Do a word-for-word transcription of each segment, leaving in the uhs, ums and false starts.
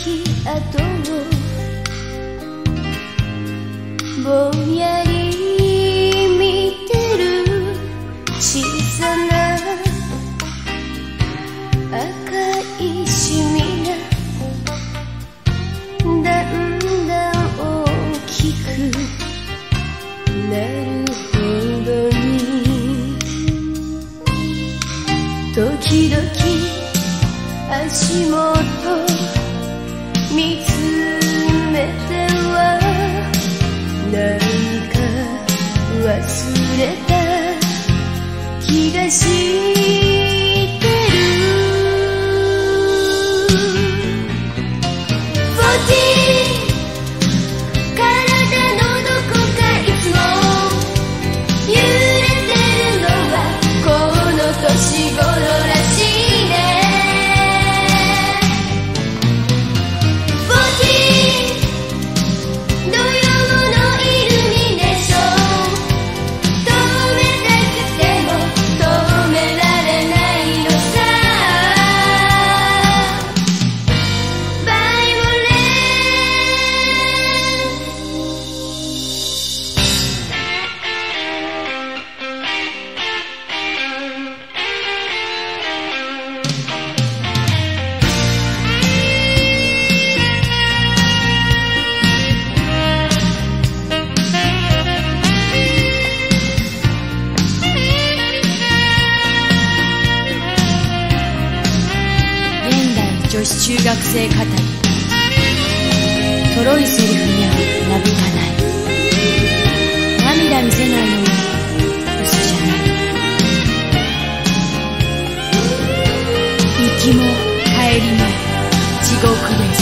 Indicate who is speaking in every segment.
Speaker 1: き跡をぼんやり見てる小さな赤いシミがだんだん大きくなるほどに時々足元見つめては何か忘れた気がしてる。フォーティー体のどこかいつも揺れてるのはこの年頃らしいね。
Speaker 2: 女子中学生語りとろいセリフにはなびかない涙見せないのも嘘じゃない行きも帰りも地獄です。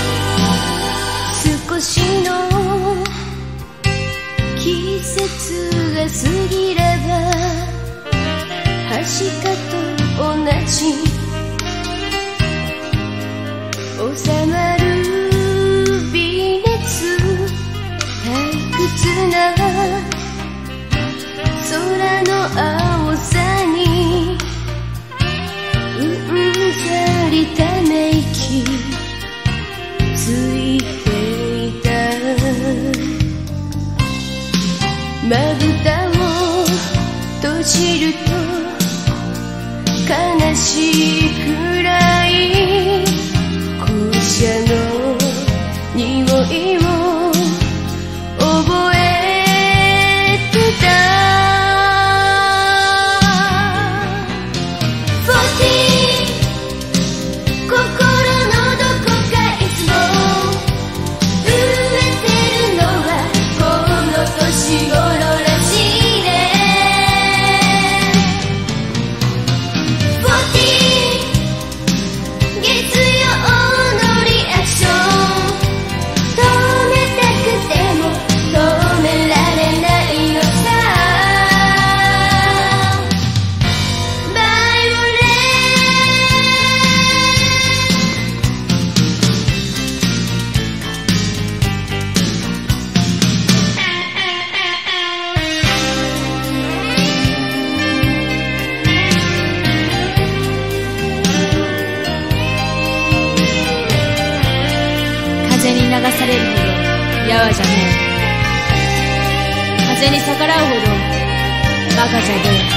Speaker 1: 少しの季節が過ぎればはしかと同じ収まる微熱退屈な空の青さにうんざりため息ついていた。まぶたを閉じると悲しいくらいの匂いを覚えてた。フォーティー心のどこかいつも震えてるのはこの年頃らしいね。フォーティー月曜
Speaker 2: 風に流されるほどやわじゃねえ。風に逆らうほどバカじゃねえ。